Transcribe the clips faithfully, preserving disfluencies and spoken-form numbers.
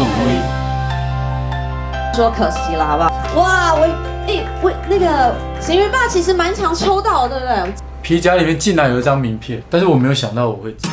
说可惜了，好不好？哇，我哎、我那个咸鱼爸其实蛮常抽到的，对不对？ 皮夹里面竟然有一张名片，但是我没有想到我会。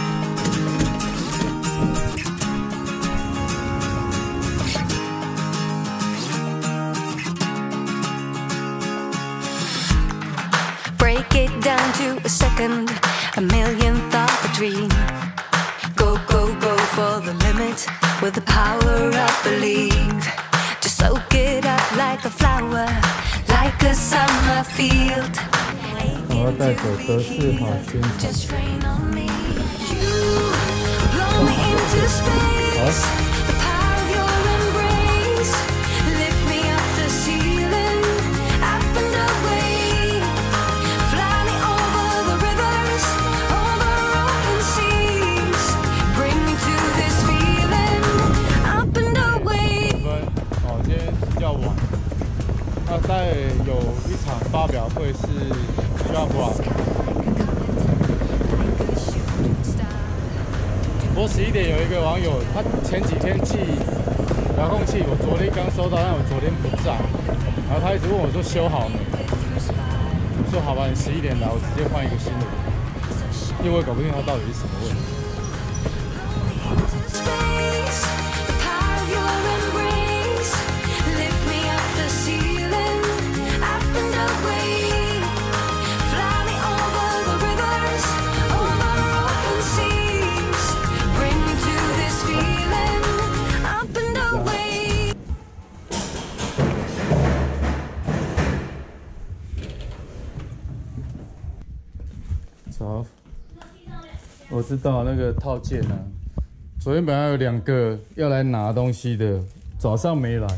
Break it down to a second, a millionth of a dream. Go, go, go for the limit with the power of believe. Just soak it up like a flower, like a summer field. 我要带走德式好宣传。 Just rain on me. You blow me into space. The power of your embrace. Lift me up the ceiling, up and away. Fly me over the rivers, over open seas. Bring me to this feeling, up and away. 哦，今天要晚。那待有一场发表会是需要多少？我十一点有一个网友，他前几天寄遥控器，我昨天刚收到，但我昨天不在，然后他一直问我说修好没？我说好吧，你十一点来，我直接换一个新的，因为我搞不定它到底是什么问题。 早，我知道那个套件啊，昨天本来有两个要来拿东西的，早上没来。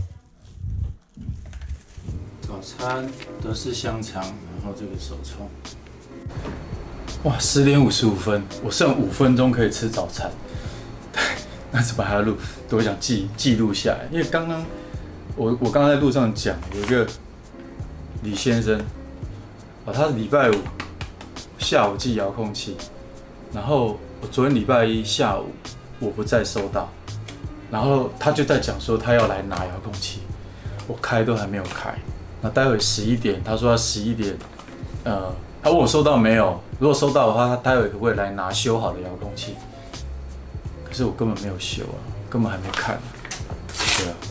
早餐德式香肠，然后这个手冲。哇，十点五十五分，我剩五分钟可以吃早餐。对，那怎么还要录？对，我想记记录下来，因为刚刚我我刚刚在路上讲，有一个李先生，啊，他是礼拜五。 下午寄遥控器，然后我昨天礼拜一下午我不再收到，然后他就在讲说他要来拿遥控器，我开都还没有开，那待会十一点他说他十一点，呃，他问我收到没有，如果收到的话，他待会可不可以来拿修好的遥控器？可是我根本没有修啊，根本还没看，对啊。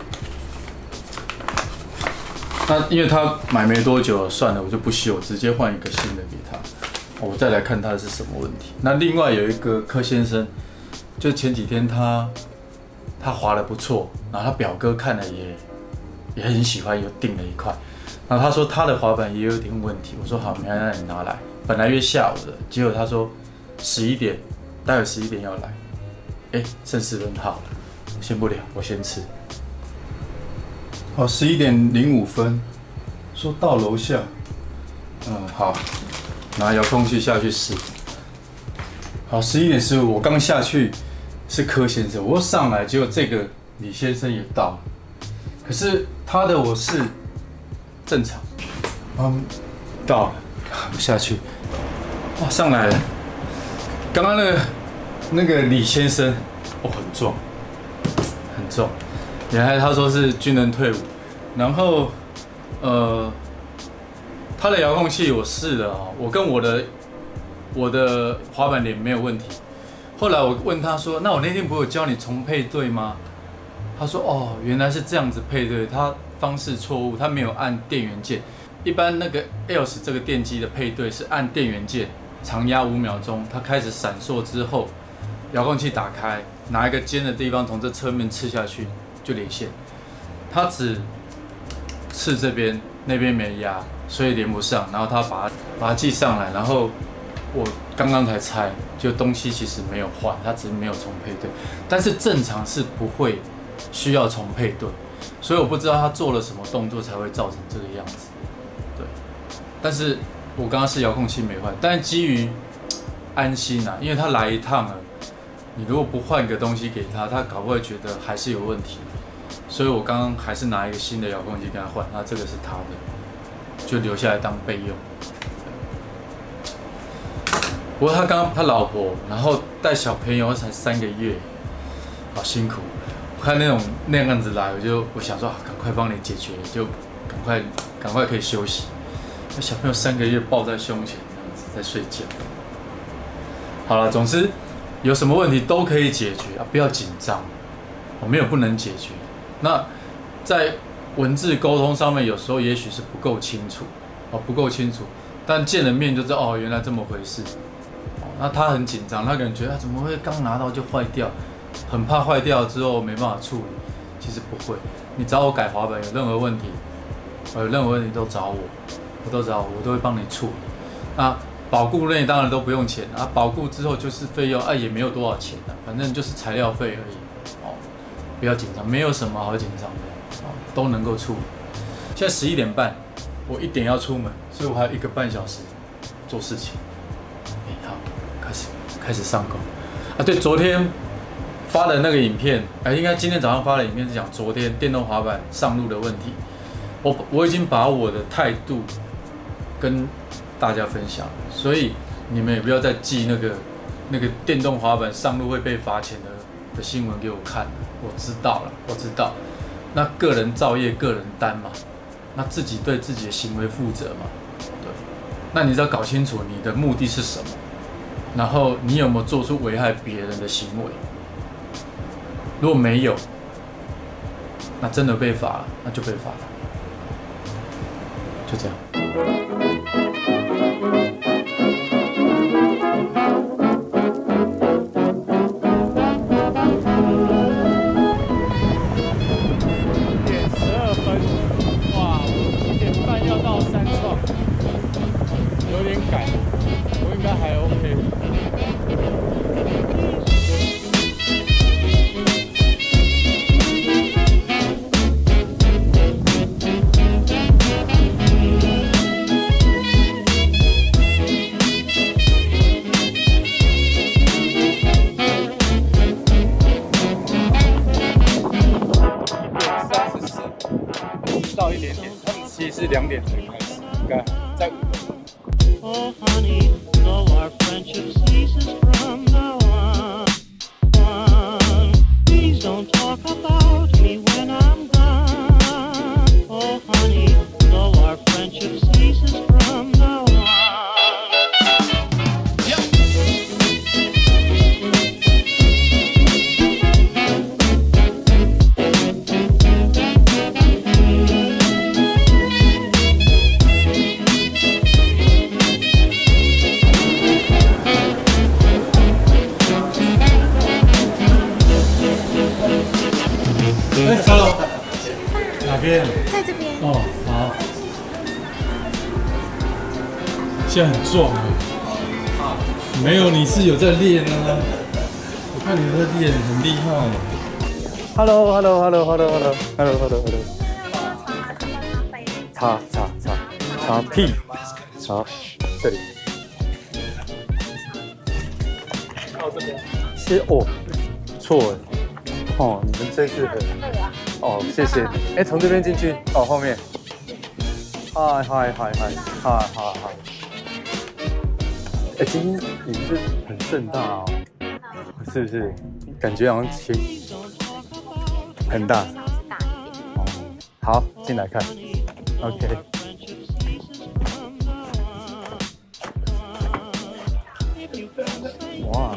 那因为他买没多久，算了，我就不修，直接换一个新的给他。 我再来看他是什么问题。那另外有一个柯先生，就前几天他他滑得不错，然后他表哥看了也也很喜欢，有订了一块。然后他说他的滑板也有点问题，我说好，没关系，你拿来。本来约下午的，结果他说十一点，待会十一点要来。哎，剩十分好，先不聊，我先吃。好，十一点零五分，说到楼下。嗯，好。 拿遥控器下去试。好，十一点十五，我刚下去是柯先生，我又上来，结果这个李先生也到了，可是他的我是正常，嗯，到了，下去，哇，上来了。刚刚那个那个李先生，哦，很壮，很壮，原来他说是军人退伍，然后呃。 他的遥控器我试了啊，我跟我的我的滑板脸没有问题。后来我问他说：“那我那天不是有教你重配对吗？”他说：“哦，原来是这样子配对，他方式错误，他没有按电源键。一般那个 E L S 这个电机的配对是按电源键，长压五秒钟，它开始闪烁之后，遥控器打开，拿一个尖的地方从这侧面刺下去就连线。他只刺这边，那边没压。” 所以连不上，然后他把它把它寄上来，然后我刚刚才拆，就东西其实没有换，他只是没有重配对，但是正常是不会需要重配对，所以我不知道他做了什么动作才会造成这个样子，对。但是我刚刚是遥控器没换，但是基于安心啊，因为他来一趟了，你如果不换个东西给他，他搞不会觉得还是有问题，所以我刚刚还是拿一个新的遥控器跟他换，那这个是他的。 就留下来当备用。不过他刚他老婆，然后带小朋友才三个月，好辛苦。 我看那种那样子来，我就我想说，啊、赶快帮你解决，就赶快赶快可以休息。那小朋友三个月抱在胸前这样子在睡觉。好了，总之有什么问题都可以解决啊，不要紧张。我没有不能解决。那在文字沟通上面，有时候也许是不够清楚，哦，不够清楚。但见了面就知道，哦，原来这么回事。哦，那他很紧张，他可能觉得，啊，怎么会刚拿到就坏掉，很怕坏掉之后没办法处理。其实不会，你找我改滑板有任何问题，有任何问题都找我，我都找我，我都会帮你处理。那保固类当然都不用钱啊，保固之后就是费用，啊，也没有多少钱啊，反正就是材料费而已。哦，不要紧张，没有什么好紧张的，哦，都能够处理。现在十一点半，我一点要出门，所以我还有一个半小时做事情。哎，好，开始开始上工啊！对，昨天发的那个影片，哎，应该今天早上发的影片是讲昨天电动滑板上路的问题。我我已经把我的态度跟大家分享，所以你们也不要再寄那个那个电动滑板上路会被罚钱的的新闻给我看。我知道了，我知道。那个人造业，个人担嘛。那自己对自己的行为负责嘛？对。那你只要搞清楚你的目的是什么，然后你有没有做出危害别人的行为。如果没有，那真的被罚了，那就被罚了。就这样。 到一点点，他们其实是两点才开始，应该在五分。 Oh, honey, though our friendship ceases from now on, please don't talk about me when I'm gone. Oh, honey, though our friendship ceases from now on. 哎 ，Hello， 哪边？ 在这边。 哦，好。现在很壮哎，没有，你是有在练啊？我看你在练，很厉害。 Hello，Hello，Hello，Hello，Hello，Hello，Hello，Hello。擦擦擦擦屁，好，这里。到这边。是哦，不错哎。哦，你们这次很哦，谢谢。哎，从这边进去哦，后面。嗨嗨嗨嗨嗨嗨嗨。哎，今天你是很盛大哦，是不是？感觉好像切很大。哦，好，进来看。OK。哇。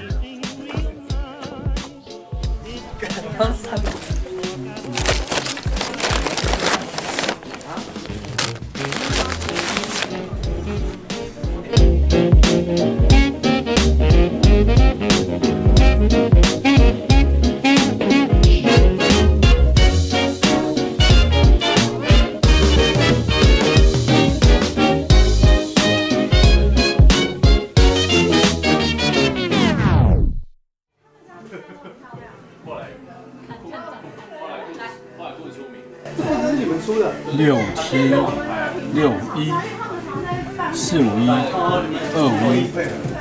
六七六一四五一二五一，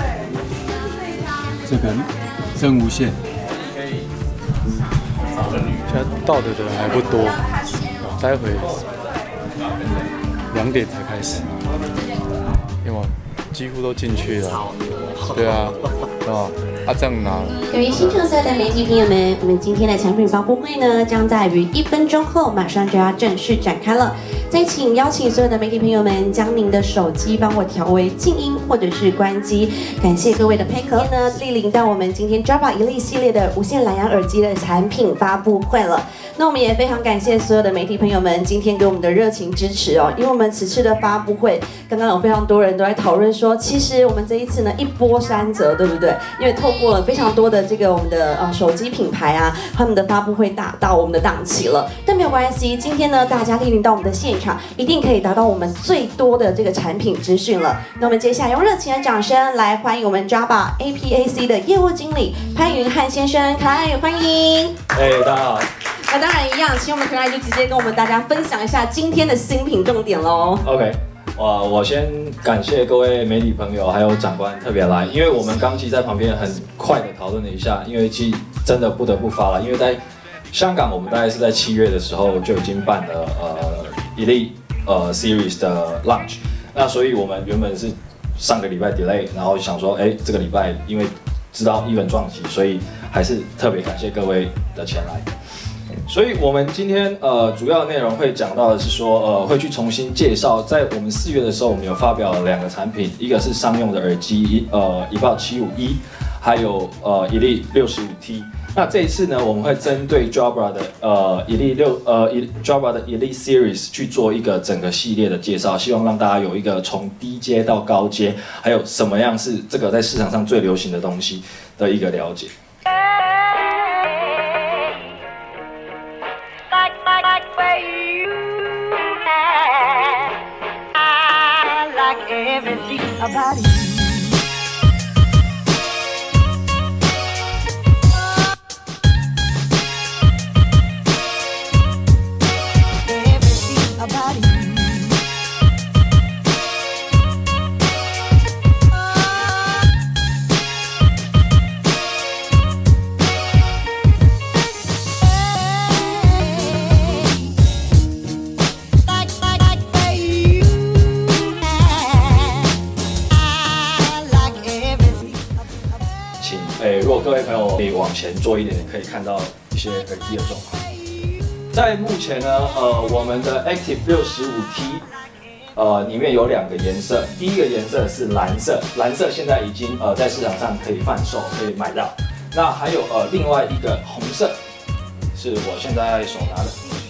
这个真无线。 现在到的人还不多，待会两点才开始，因为我几乎都进去了。对啊，啊。 啊，这样拿。 各位新城色的媒体朋友们，我们今天的产品发布会呢，将在于一分钟后马上就要正式展开了。再请邀请所有的媒体朋友们，将您的手机帮我调为静音或者是关机。感谢各位的配合。呢，莅临到我们今天 Jabra Elite 系列的无线蓝牙耳机的产品发布会了。那我们也非常感谢所有的媒体朋友们今天给我们的热情支持哦，因为我们此次的发布会，刚刚有非常多人都在讨论说，其实我们这一次呢一波三折，对不对？因为透过了非常多的这个我们的呃手机品牌啊，他们的发布会打到我们的档期了，但没有关系，今天呢大家莅临到我们的现场，一定可以达到我们最多的这个产品资讯了。那我们接下来用热情的掌声来欢迎我们 Jabra A P A C 的业务经理潘云汉先生，可爱欢迎。 哎，大家好。 那当然一样，请我们可爱就直接跟我们大家分享一下今天的新品重点喽。 OK， 我我先感谢各位媒体朋友还有长官特别来，因为我们刚其实在旁边很快的讨论了一下，因为其实真的不得不发了，因为在香港我们大概是在七月的时候就已经办了呃 Elite 呃 Series 的 launch， 那所以我们原本是上个礼拜 delay， 然后想说，哎，这个礼拜因为知道一本撞击，所以还是特别感谢各位的前来。所以我们今天呃主要内容会讲到的是说，呃会去重新介绍，在我们四月的时候，我们有发表了两个产品，一个是商用的耳机，呃一爆七五一，还有呃 Elite 六十五 T。那这一次呢，我们会针对 Jabra 的呃 Elite 六呃 Jabra 的 Elite Series 去做一个整个系列的介绍，希望让大家有一个从低阶到高阶，还有什么样是这个在市场上最流行的东西的一个了解。 Like, like, like where you at. I like everything about you. Everything about you. Like, like, like where you at. I like everything. 请诶，如果各位朋友可以往前做一点，可以看到一些耳机的状况。在目前呢，呃，我们的 Active 六十五 T， 呃，里面有两个颜色，第一个颜色是蓝色，蓝色现在已经呃在市场上可以贩售，可以买到。那还有呃另外一个红色，是我现在手拿的。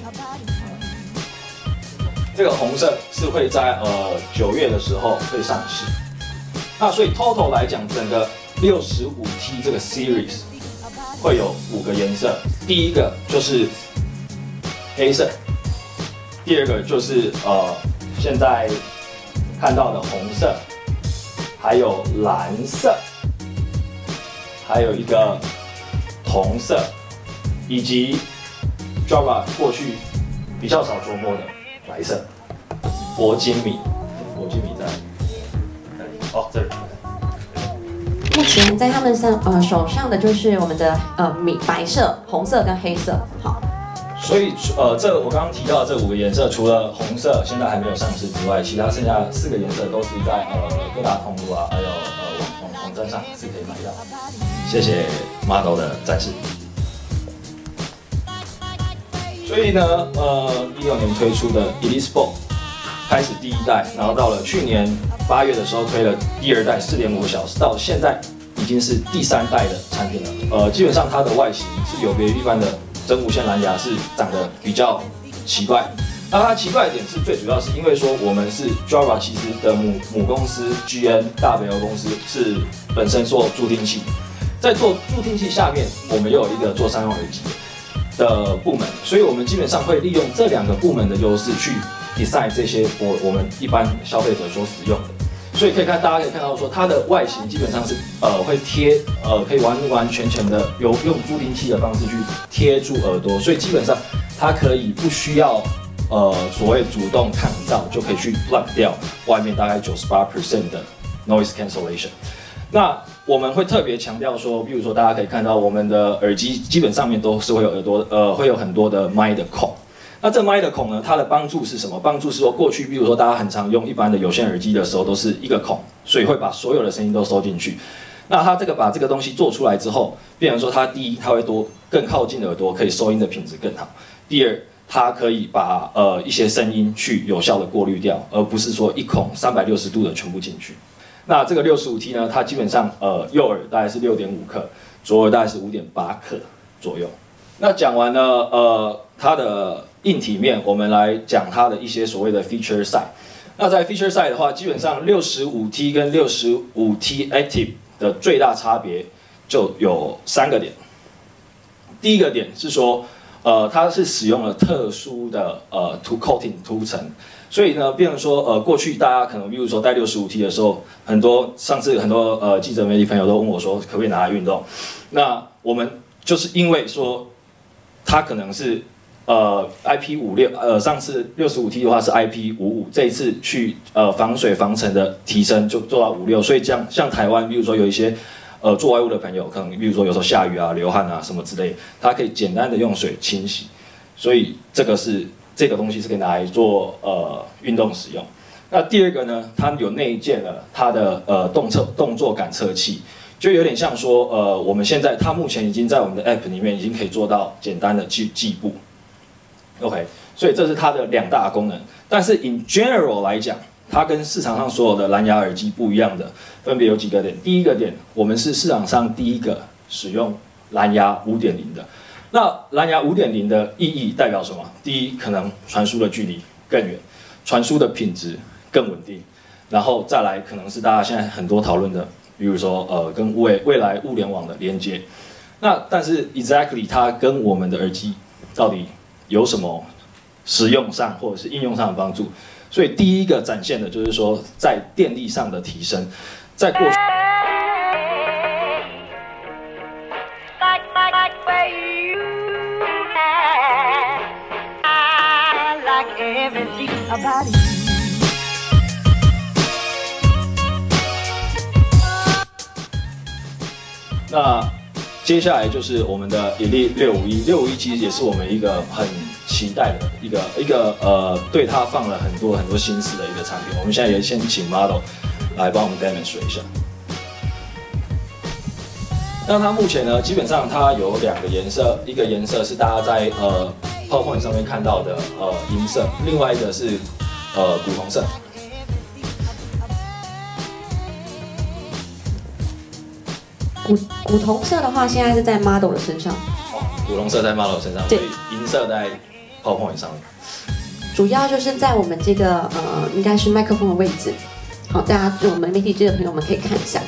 这个红色是会在呃九月的时候会上市。那所以 total 来讲，整个六十五 T 这个 series 会有五个颜色，第一个就是黑色，第二个就是呃现在看到的红色，还有蓝色，还有一个铜色，以及 Jabra 过去比较少琢磨的白色，铂金米，铂金米在哪里？哦，这里。 目前在他们上呃手上的就是我们的呃米白色、红色跟黑色。好， 所以呃，这我刚刚提到的这五个颜色，除了红色现在还没有上市之外，其他剩下四个颜色都是在呃各大通路啊，还有呃网网网站上是可以买到。谢谢 Model 的展示。所以呢，呃，一六年推出的 Elite Sport 开始第一代，然后到了去年八月的时候推了第二代四点五个小时，到现在已经是第三代的产品了。呃，基本上它的外形是有别于一般的真无线蓝牙，是长得比较奇怪。那它奇怪的点是最主要是因为说我们是 Jabra 其实的母母公司 G N 大北欧公司是本身做助听器，在做助听器下面，我们又有一个做商用耳机的部门，所以我们基本上会利用这两个部门的优势去 design 这些我我们一般消费者所使用的。所以可以看，大家可以看到说它的外形基本上是呃会贴呃可以完完全全的由用助听器的方式去贴住耳朵，所以基本上它可以不需要呃所谓主动抗噪就可以去 plug 掉外面大概 百分之九十八 的 noise cancellation。那我们会特别强调说，比如说大家可以看到我们的耳机基本上面都是会有耳朵呃会有很多的麦的孔。那这麦的孔呢，它的帮助是什么？帮助是说过去，比如说大家很常用一般的有线耳机的时候，都是一个孔，所以会把所有的声音都收进去。 那它这个把这个东西做出来之后，变成说它第一，它会多更靠近耳朵，可以收音的品质更好；第二，它可以把呃一些声音去有效的过滤掉，而不是说一孔三百六十度的全部进去。那这个六十五 T 呢，它基本上呃右耳大概是六点五克，左耳大概是五点八克左右。那讲完了呃它的硬体面，我们来讲它的一些所谓的 feature side。那在 feature side 的话，基本上六十五 T 跟六十五 T Active 的最大差别就有三个点。第一个点是说，呃，它是使用了特殊的呃涂 coating 涂层，所以呢，变成说，呃，过去大家可能，比如说戴六十五 T 的时候，很多上次很多呃记者媒体朋友都问我说，可不可以拿来运动？那我们就是因为说，它可能是呃 I P 五六，呃，上次六十五 T 的话是 I P 五五，这一次去呃防水防尘的提升就做到五六，所以这样像台湾，比如说有一些。呃，做外务的朋友，可能比如说有时候下雨啊、流汗啊什么之类，它可以简单的用水清洗，所以这个是这个东西是可以拿来做呃运动使用。那第二个呢，它有内建了它的呃动测动作感测器，就有点像说呃我们现在它目前已经在我们的 App 里面已经可以做到简单的计计步 ，OK， 所以这是它的两大功能。但是 in general 来讲，它跟市场上所有的蓝牙耳机不一样的，分别有几个点。第一个点，我们是市场上第一个使用蓝牙 五点零 的。那蓝牙 五点零 的意义代表什么？第一，可能传输的距离更远，传输的品质更稳定。然后再来，可能是大家现在很多讨论的，比如说呃，跟未未来物联网的连接。那但是 exactly 它跟我们的耳机到底有什么实用上或者是应用上的帮助？所以第一个展现的就是说，在电力上的提升，在过去。那接下来就是我们的 Elite 六五一，六五一其实也是我们一个很期待的一个一个呃，对它放了很多很多心思的一个产品。我们现在也先请 model 来帮我们 demonstrate 一下。那它目前呢，基本上它有两个颜色，一个颜色是大家在呃 PowerPoint 上面看到的呃银色，另外一个是呃古铜色。 古古铜色的话，现在是在 model 的身上。 哦，古铜色在 model 身上，所以银色在 PowerPoint 上面。 主要就是在我们这个呃，应该是麦克风的位置。好，大家我们媒体记者朋友们可以看一下。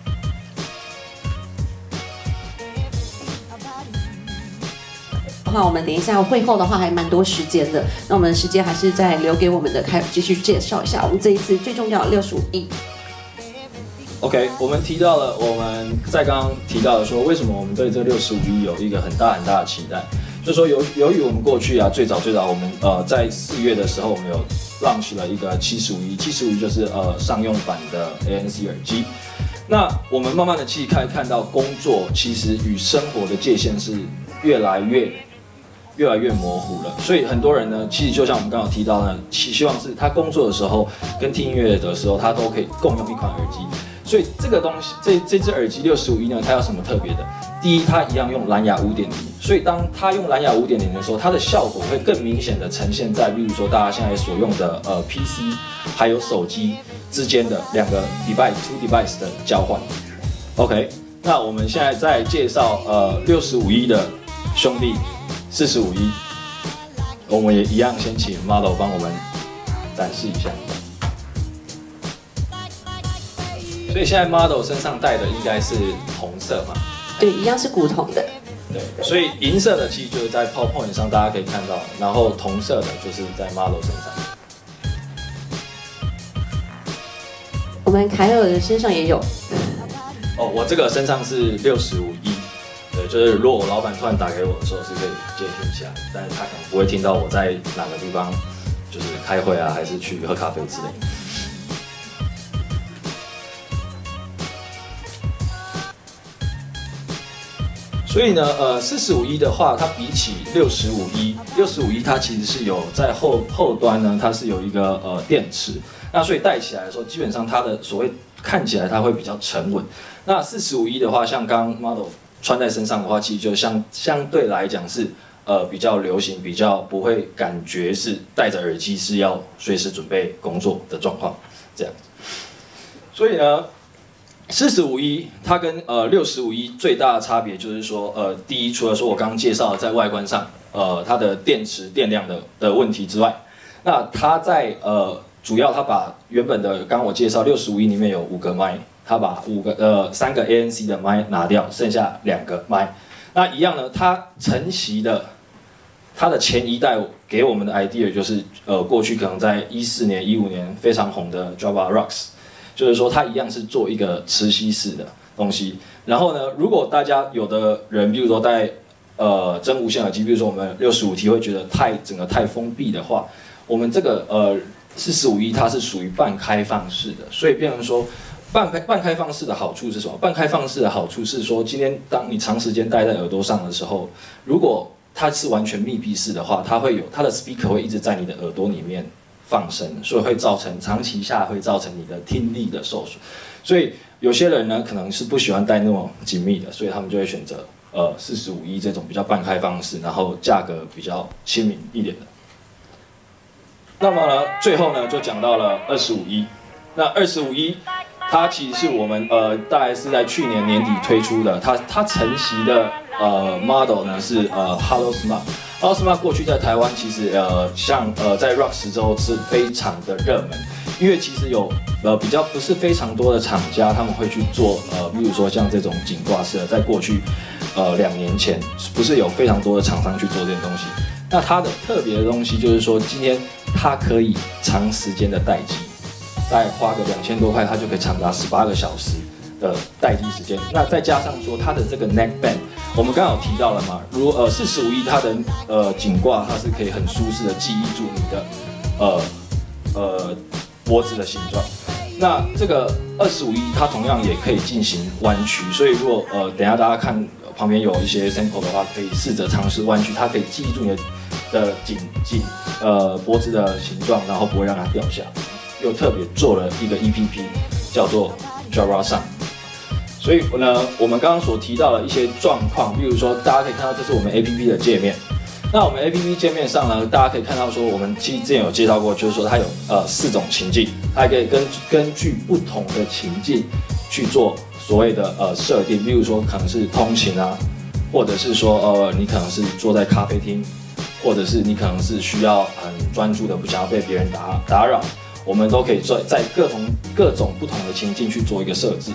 的话，我们等一下会后的话还蛮多时间的，那我们时间还是再留给我们的开继续介绍一下我们这一次最重要的六十五亿。 OK， 我们提到了我们在刚刚提到的说，为什么我们对这六十五亿有一个很大很大的期待，就是说由由于我们过去啊最早最早我们呃在四月的时候我们有 launch 了一个七十五亿，七十五亿就是呃商用版的 A N C 耳机。那我们慢慢的去看看到工作其实与生活的界限是越来越。越来越模糊了，所以很多人呢，其实就像我们刚刚提到呢，希希望是他工作的时候跟听音乐的时候，他都可以共用一款耳机。所以这个东西，这这只耳机六十五亿呢，它有什么特别的？第一，它一样用蓝牙五点零，所以当它用蓝牙五点零的时候，它的效果会更明显的呈现在，例如说大家现在所用的呃 P C 还有手机之间的两个 device two device 的交换。OK， 那我们现在在介绍呃六十五亿的兄弟。四十五亿，我们也一样，先请 model 帮我们展示一下。所以现在 model 身上戴的应该是红色嘛？ 对，一样是古铜的。 对，所以银色的其实就是在 PowerPoint 上大家可以看到，然后同色的就是在 model 身上。 我们凯尔的身上也有。 哦，我这个身上是六十五亿。对，就是如果我老板突然打给我的时候，是可以接听起来，但是他可能不会听到我在哪个地方，就是开会啊，还是去喝咖啡之类的。所以呢，呃，四十五亿的话，它比起六十五亿，六十五亿它其实是有在后后端呢，它是有一个呃电池，那所以戴起来的时候，基本上它的所谓看起来它会比较沉稳。那四十五一的话，像刚刚 model 穿在身上的话，其实就相相对来讲是呃比较流行，比较不会感觉是戴着耳机是要随时准备工作的状况这样子。所以呢，四十五一它跟呃六十五一最大的差别就是说，呃，第一，除了说我刚刚介绍的在外观上，呃，它的电池电量的的问题之外，那它在呃主要它把原本的刚刚我介绍六十五一里面有五个麦，它把五个呃三个 A N C 的麦拿掉，剩下两个麦。那一样呢，它承袭的它的前一代给我们的 idea 就是呃过去可能在一四年、一五年非常红的 Java Rocks。就是说，它一样是做一个磁吸式的东西。然后呢，如果大家有的人，比如说戴呃真无线耳机，比如说我们六十五 T 会觉得太整个太封闭的话，我们这个呃四十五一它是属于半开放式的，所以变成说半开半开放式的好处是什么？半开放式的好处是说，今天当你长时间戴在耳朵上的时候，如果它是完全密闭式的话，它会有它的 speaker 会一直在你的耳朵里面放声，所以会造成长期下会造成你的听力的受损。所以有些人呢可能是不喜欢戴那么紧密的，所以他们就会选择呃四十五一这种比较半开放式，然后价格比较亲民一点的。那么呢，最后呢就讲到了二十五一。那二十五一它其实是我们呃大概是在去年年底推出的，它它承袭的呃 model 呢是呃 Hello Smart。Hello Smart 过去在台湾其实呃像呃在 Rocks 之后是非常的热门，因为其实有呃比较不是非常多的厂家他们会去做呃比如说像这种颈挂式的，在过去呃两年前不是有非常多的厂商去做这件东西。那它的特别的东西就是说，今天它可以长时间的待机，大概花个两千多块，它就可以长达十八个小时的待机时间。那再加上说它的这个 neck band， 我们刚刚有提到了嘛，如呃四十五一它的呃颈挂，它是可以很舒适的记忆住你的呃呃脖子的形状。那这个二十五一它同样也可以进行弯曲，所以如果呃等一下大家看旁边有一些 sample 的话，可以试着尝试弯曲，它可以记住你的的颈颈呃脖子的形状，然后不会让它掉下来。又特别做了一个 E P P， 叫做 Java Sound。所以呢，我们刚刚所提到的一些状况，比如说大家可以看到，这是我们 A P P 的界面。那我们 A P P 界面上呢，大家可以看到说，我们其实之前有介绍过，就是说它有呃四种情境，它可以根根据不同的情境去做所谓的呃设定，比如说可能是通勤啊，或者是说呃你可能是坐在咖啡厅，或者是你可能是需要很专注的，不想要被别人打打扰，我们都可以在在各种各种不同的情境去做一个设置。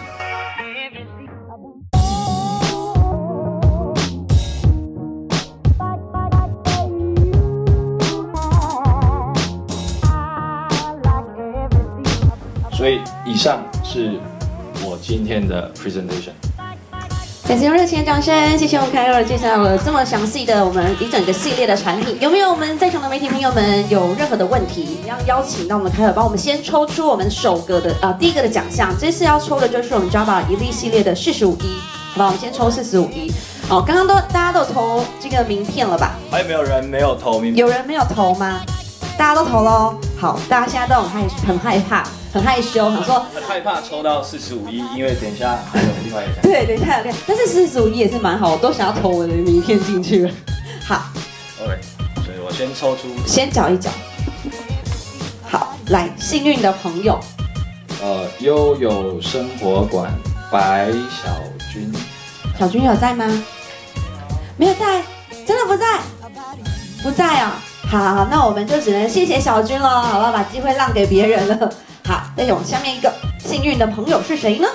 所以以上是我今天的 presentation。 再次用热情的掌声，谢谢我们凯尔介绍了这么详细的我们一整个系列的产品。有没有我们在场的媒体朋友们有任何的问题，要邀请到我们凯尔帮我们先抽出我们首个的啊、呃、第一个的奖项。这次要抽的就是我们 Java Elite 系列的四十五一，好吧？我们先抽四十五一。哦，刚刚都大家都有投这个名片了吧？ 还有没有人没有投名片？ 有人没有投吗？大家都投喽。好，大家现在都很害很害怕。很害羞，想说很害怕抽到四十五一，因为等一下还有另外一个。 对，等一下有另，但是四十五一也是蛮好，我都想要投我的名片进去了。好 ，OK， 所以我先抽出， 先搅一搅。好，来，幸运的朋友， 呃，悠悠生活馆白小军， 小军有在吗？没有在，真的不在，不在啊、哦。好好好，那我们就只能谢谢小军了，好吧，把机会让给别人了。好，再往下面一个幸运的朋友是谁呢？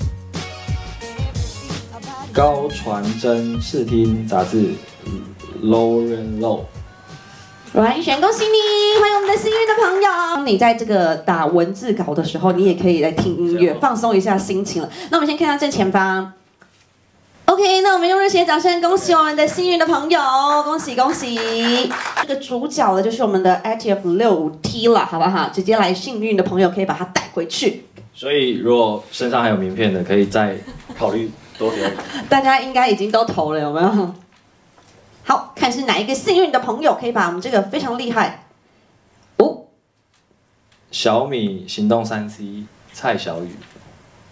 高传真视听杂志 Lauren Low。 阮璇，恭喜你，欢迎我们的幸运的朋友。你在这个打文字稿的时候，你也可以来听音乐，放松一下心情了。那我们先看到正前方。OK， 那我们用热情的掌声恭喜我们的幸运的朋友，恭喜恭喜！这个主角的就是我们的 Active 六五 T 了，好不好？直接来幸运的朋友可以把它带回去。 所以如果身上还有名片的，可以再考虑多留。 大家应该已经都投了，有没有？好，看是哪一个幸运的朋友可以把我们这个非常厉害哦， 小米行动三 C 蔡小雨。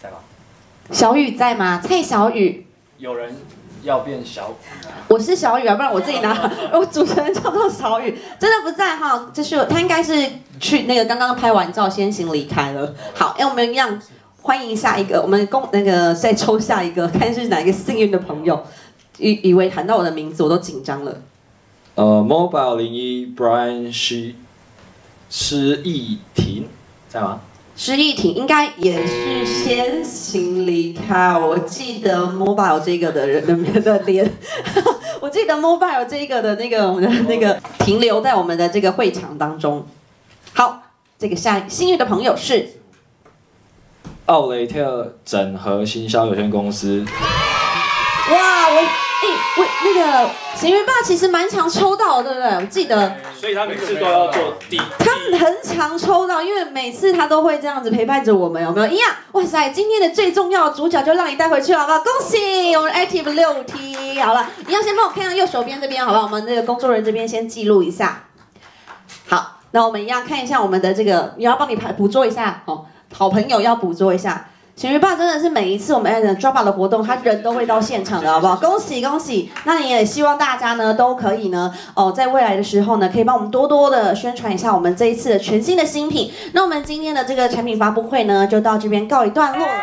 在吗？ 小雨在吗？蔡小雨， 有人要变小雨， 我是小雨啊，不然我自己拿。我主持人叫做小雨，真的不在哈。这是他应该是去那个刚刚拍完照先行离开了。好，哎，我们一样欢迎下一个，我们公那个再抽下一个，看是哪一个幸运的朋友。以以为喊到我的名字，我都紧张了。 呃 ，Mobile 零一 Brian 施施逸婷在吗？ 施逸婷应该也是先行离开，我记得 Mobile 这个的人的的脸，我记得 Mobile 这个的那个我们的那个停留在我们的这个会场当中。好，这个下幸运的朋友是奥雷特整合行销有限公司。 哇，我哎、我那个咸鱼爸其实蛮常抽到的，对不对？我记得。 所以他每次都要做第。 他很常抽到，因为每次他都会这样子陪伴着我们，有没有一样？哇塞，今天的最重要的主角就让你带回去好不好？恭喜我们 Active 六 T， 好了，你要先帮我看到右手边这边好不好？我们这个工作人员这边先记录一下。好，那我们一样看一下我们的这个，也要帮你拍捕捉一下哦，好朋友要捕捉一下。咸鱼爸真的是每一次我们 Drop 的活动，他人都会到现场的，好不好？恭喜恭喜！那也希望大家呢都可以呢，哦，在未来的时候呢，可以帮我们多多的宣传一下我们这一次的全新的新品。那我们今天的这个产品发布会呢，就到这边告一段落了。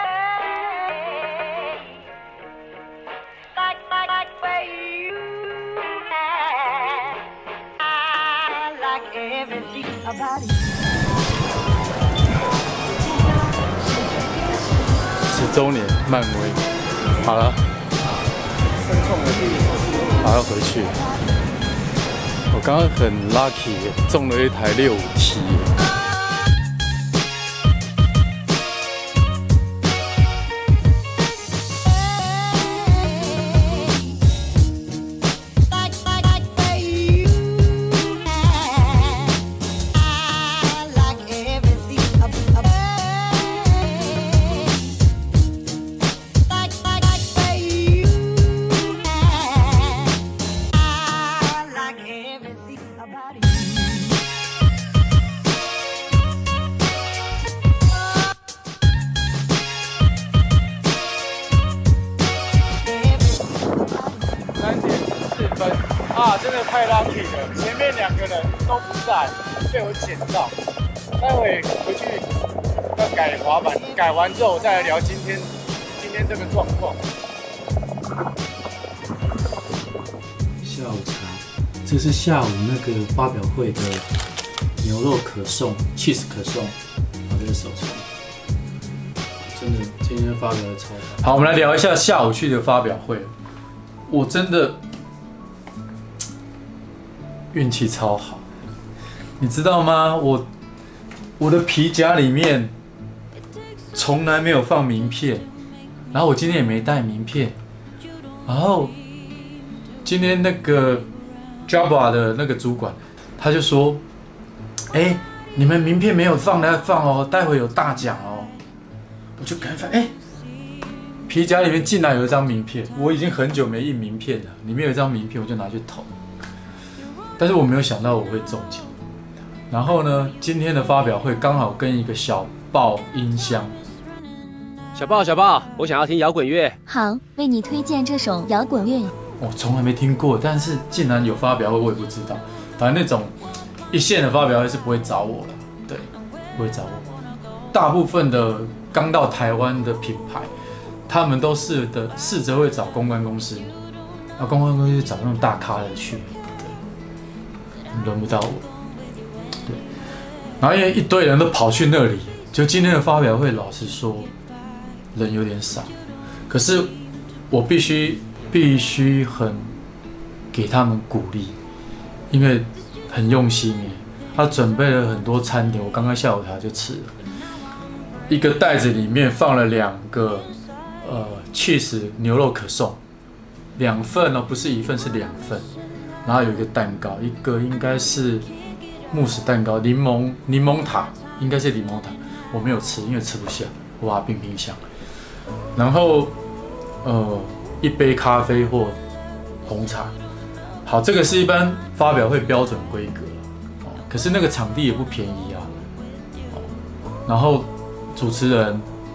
十周年漫威，好了，好要回去。我刚刚很 lucky， 中了一台六 T。 啊，真的太 lucky 了！前面两个人都不在，被我捡到。待会回去要改滑板，改完之后我再来聊今天今天这个状况。 下午茶，这是下午那个发表会的牛肉可颂 ，cheese 可颂，好，这是手冲。真的，今天发表的超好。 好，我们来聊一下下午去的发表会。我真的运气超好，你知道吗？我我的皮夹里面从来没有放名片，然后我今天也没带名片，然后今天那个 Jabba 的那个主管他就说：“哎，你们名片没有放来放哦，待会有大奖哦。”我就赶快哎。皮夹里面竟然有一张名片，我已经很久没印名片了。里面有一张名片，我就拿去投。但是我没有想到我会中奖。然后呢，今天的发表会刚好跟一个小爆音箱。 小爆小爆，我想要听摇滚乐。 好，为你推荐这首摇滚乐。 我从来没听过，但是竟然有发表会，我也不知道。反正那种一线的发表会是不会找我的，对，不会找我。大部分的刚到台湾的品牌。他们都试的试着会找公关公司，啊，公关公司找那种大咖的去，对，轮不到我，对。然后因为一堆人都跑去那里，就今天的发表会，老实说，人有点少，可是我必须必须很给他们鼓励，因为很用心耶，他准备了很多餐点，我刚刚下午茶就吃了，一个袋子里面放了两个。呃 ，cheese 牛肉可颂，两份哦，不是一份，是两份。然后有一个蛋糕，一个应该是慕斯蛋糕，柠檬柠檬塔，应该是柠檬塔，我没有吃，因为吃不下，我把它冰冰箱。然后呃，一杯咖啡或红茶。好，这个是一般发表会标准规格哦，可是那个场地也不便宜啊。哦，然后主持人。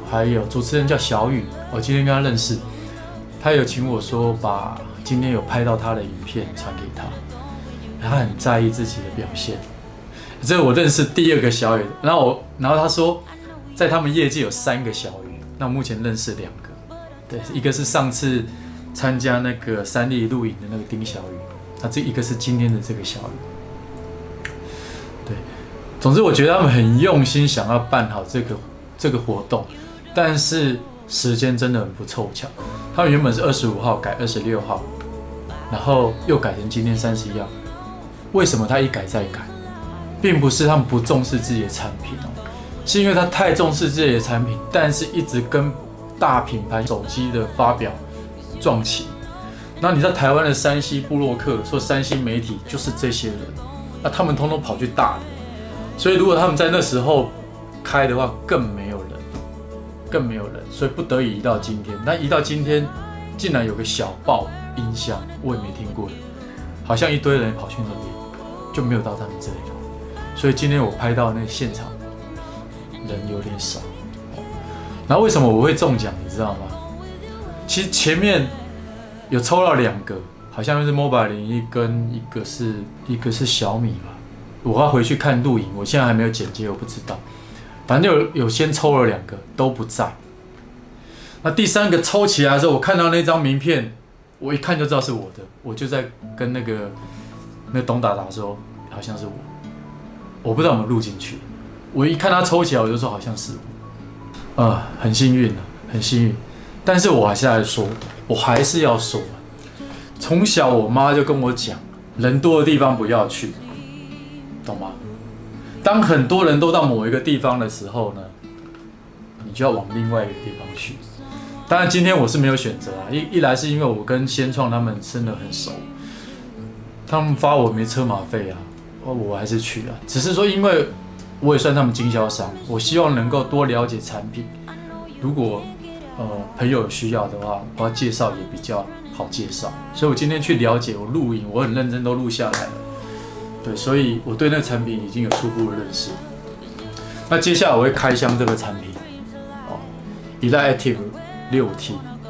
还有主持人叫小雨，我今天跟他认识，他有请我说把今天有拍到他的影片传给他，他很在意自己的表现。这是我认识第二个小雨，然后我，然后他说，在他们业界有三个小雨，那我目前认识两个，对，一个是上次参加那个三立录影的那个丁小雨，那这一个是今天的这个小雨，对，总之我觉得他们很用心想要办好这个这个活动，但是时间真的很不凑巧，他们原本是二十五号改二十六号，然后又改成今天三十一号，为什么他一改再改？并不是他们不重视自己的产品哦，是因为他太重视自己的产品，但是一直跟大品牌手机的发表撞期。那你在台湾的山西部落客说山西媒体就是这些人，那他们通通跑去大的，所以如果他们在那时候开的话，更没有人，更没有人，所以不得已移到今天。那移到今天，竟然有个小爆音箱，我也没听过的，好像一堆人跑去那边，就没有到他们这里。所以今天我拍到那个现场，人有点少。然后为什么我会中奖，你知道吗？其实前面有抽到两个，好像是 Mobile 零一跟一个是一个是小米吧。我要回去看录影，我现在还没有剪接，我不知道。反正有有先抽了两个，都不在。那第三个抽起来的时候，我看到那张名片，我一看就知道是我的，我就在跟那个那董达达说，好像是我。我不知道有没有录进去，我一看他抽起来，我就说好像是我，呃，很幸运啊，很幸运。但是我还是来说，我还是要说，从小我妈就跟我讲，人多的地方不要去，懂吗？当很多人都到某一个地方的时候呢，你就要往另外一个地方去。当然，今天我是没有选择啊，一一来是因为我跟先创他们真的很熟，他们发我没车马费啊。我还是去啊，只是说因为我也算他们经销商，我希望能够多了解产品。如果呃朋友有需要的话，我要介绍也比较好介绍。所以我今天去了解，我录影，我很认真都录下来了。对，所以我对那个产品已经有初步的认识。那接下来我会开箱这个产品，哦 ，Elite Active 六 T，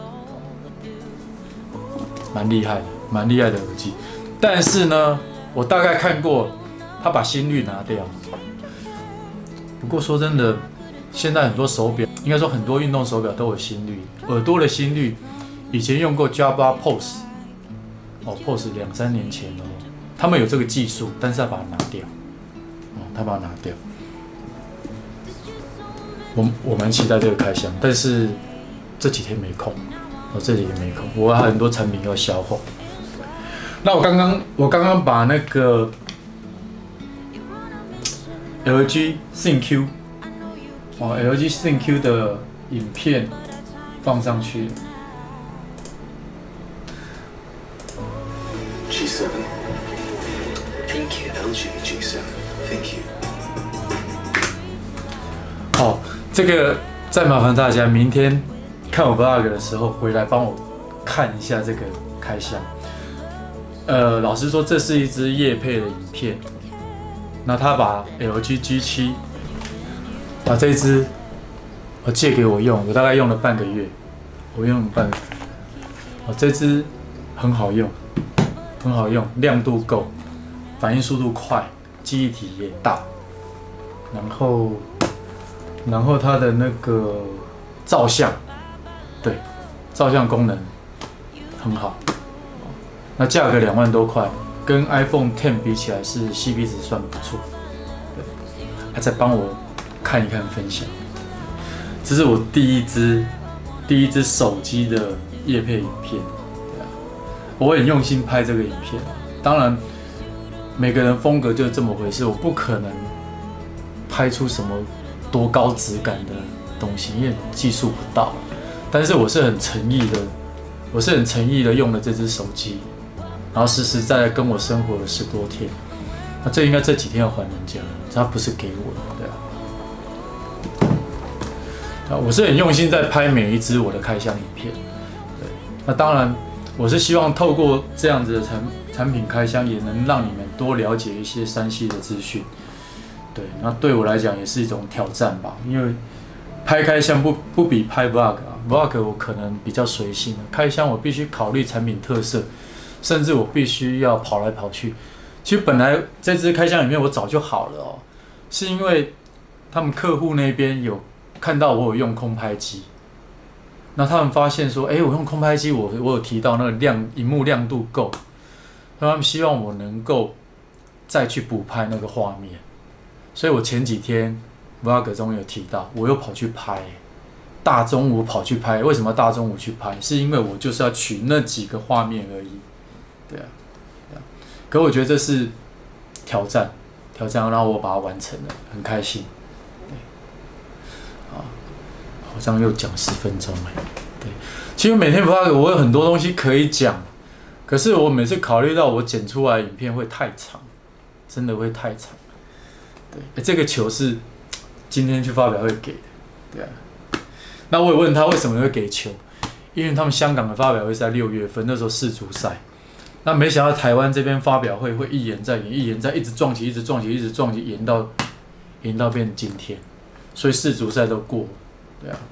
蛮厉害的，蛮厉害的耳机。但是呢，我大概看过。他把心率拿掉，不过说真的，现在很多手表，应该说很多运动手表都有心率，耳朵的心率，以前用过 Jabra P O S， 哦 P O S 两三年前哦，他们有这个技术，但是他把它拿掉，哦，他把它拿掉。我我蛮期待这个开箱，但是这几天没空，我这里也没空，我还有很多产品要消化。那我刚刚我刚刚把那个。L G ThinQ， 哦 ，L G ThinQ 的影片放上去。 G seven Thank you, L G G seven Thank you。 好，这个再麻烦大家明天看我 vlog 的时候回来帮我看一下这个开箱。呃，老实说，这是一支业配的影片。那他把 L G G 七， 把这支我借给我用，我大概用了半个月，我用了半个月，哦，这支很好用，很好用，亮度够，反应速度快，记忆体也大，然后，然后它的那个照相，对，照相功能很好，那价格两万多块。跟 iPhone X 比起来是 C P 值算不错，对，他再帮我看一看分享，这是我第一支第一支手机的业配影片，对啊，我很用心拍这个影片，当然每个人风格就这么回事，我不可能拍出什么多高质感的东西，因为技术不到，但是我是很诚意的，我是很诚意的用了这支手机。然后实实在在跟我生活了十多天，那这应该这几天要还人家，他不是给我的，对啊。啊，我是很用心在拍每一支我的开箱影片，对。那当然，我是希望透过这样子的产产品开箱，也能让你们多了解一些山西的资讯，对。那对我来讲也是一种挑战吧，因为拍开箱不不比拍 vlog 啊 ，vlog 我可能比较随性，开箱我必须考虑产品特色，甚至我必须要跑来跑去。其实本来这支开箱影片我早就好了哦，是因为他们客户那边有看到我有用空拍机，那他们发现说，哎，我用空拍机，我我有提到那个亮荧幕亮度够，他们希望我能够再去补拍那个画面，所以我前几天 vlog 中有提到，我又跑去拍，大中午跑去拍，为什么大中午去拍？是因为我就是要取那几个画面而已，对啊，对啊。可我觉得这是挑战，挑战，然后我把它完成了，很开心。对，啊，好像又讲十分钟了。对，其实每天 vlog 我有很多东西可以讲，可是我每次考虑到我剪出来的影片会太长，真的会太长。对，欸、这个球是今天去发表会给的，对啊。那我也问他为什么会给球，因为他们香港的发表会是在六月份，那时候世足赛。那没想到台湾这边发表会会一延再延，一延再一直撞击，一直撞击，一直撞击，延到延到变今天，所以世足赛都过了，对啊。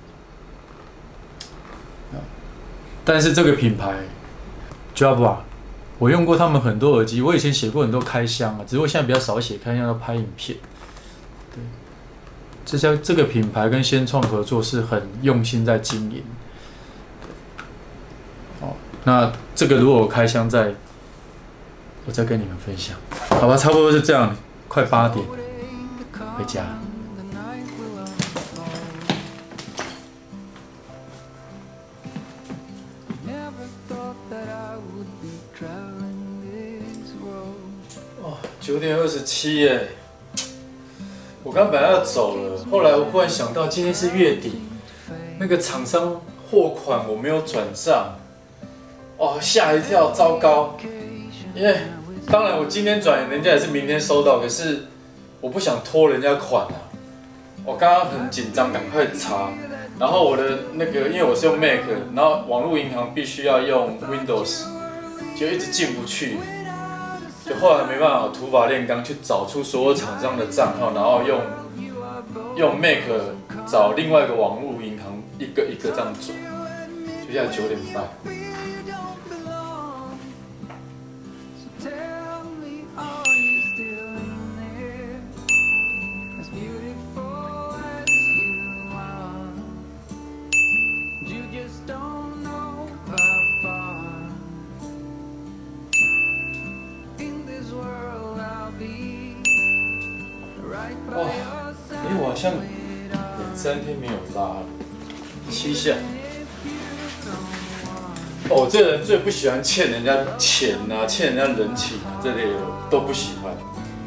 但是这个品牌 Jabra， 我用过他们很多耳机，我以前写过很多开箱啊，只是我现在比较少写开箱，要拍影片。对，这家这个品牌跟先创合作是很用心在经营。哦，那这个如果我开箱再，我再跟你们分享，好吧？差不多是这样，快八点，回家。哦，九点二十七耶！我刚本来要走了，后来我忽然想到今天是月底，那个厂商货款我没有转账，哦，吓一跳，糟糕！因为当然我今天转，人家也是明天收到，可是我不想拖人家款啊。我刚刚很紧张，赶快查，然后我的那个，因为我是用 Mac， 然后网络银行必须要用 Windows， 就一直进不去。就后来没办法，土法炼钢去找出所有厂商的账号，然后用用 Mac 找另外一个网络银行，一个一个这样转。就现在九点半。哇，哎，我好像两三天没有拉了，七下。哦，我这人最不喜欢欠人家钱啊，欠人家人情啊，这类的都不喜欢。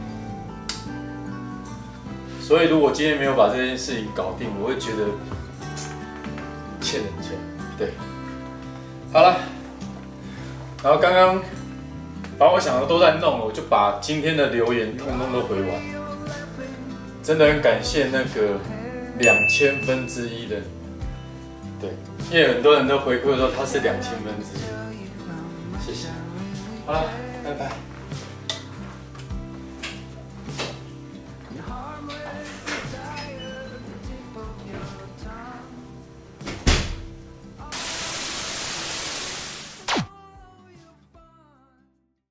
所以如果今天没有把这件事情搞定，我会觉得欠人家。对，好了，然后刚刚把我想的都在弄了，我就把今天的留言通通都回完。真的很感谢那个两千分之一的你，对，因为很多人都回馈说他是两千分之一，谢谢。好了，拜拜。